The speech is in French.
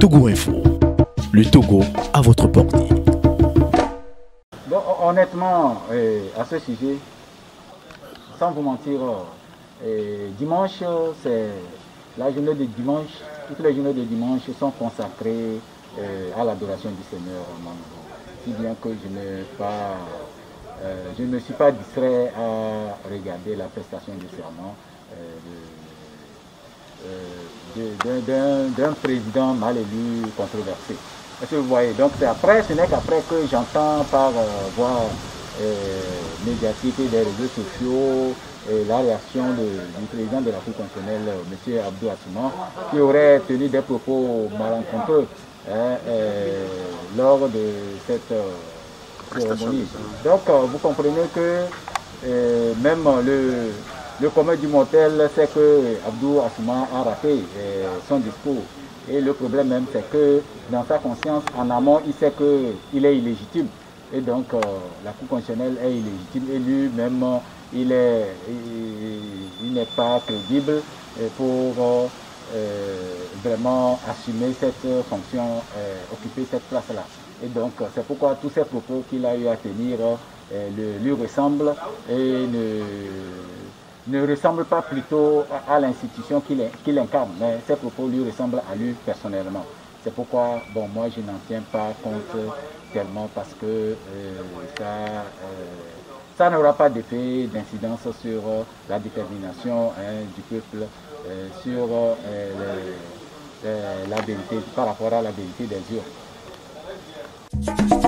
Togo Info, le Togo à votre portée. Bon, honnêtement, à ce sujet, sans vous mentir, dimanche, c'est la journée de dimanche. Toutes les journées de dimanche sont consacrées à l'adoration du Seigneur Mango. Si bien que je ne suis pas distrait à regarder la prestation du serment d'un président mal élu, controversé. Est-ce que vous voyez? Donc ce n'est qu'après que j'entends par voie médiatique et des réseaux sociaux la réaction du président de la Cour constitutionnelle, M. Abdou Assoumane, qui aurait tenu des propos malencontreux lors de cette cérémonie. Donc vous comprenez que même le commun du mortel sait que Abdou Assoumane a raté son discours. Et le problème même, c'est que dans sa conscience, en amont, il sait qu'il est illégitime. Et donc, la Cour constitutionnelle est illégitime. Et lui-même, il n'est pas crédible pour vraiment assumer cette fonction, occuper cette place-là. Et donc, c'est pourquoi tous ces propos qu'il a eu à tenir lui ressemblent et ne ressemble pas plutôt à l'institution qu'il incarne, mais ses propos lui ressemblent à lui personnellement. C'est pourquoi, bon, moi je n'en tiens pas compte tellement parce que ça n'aura pas d'effet d'incidence sur la détermination du peuple, sur la vérité, par rapport à la vérité des yeux.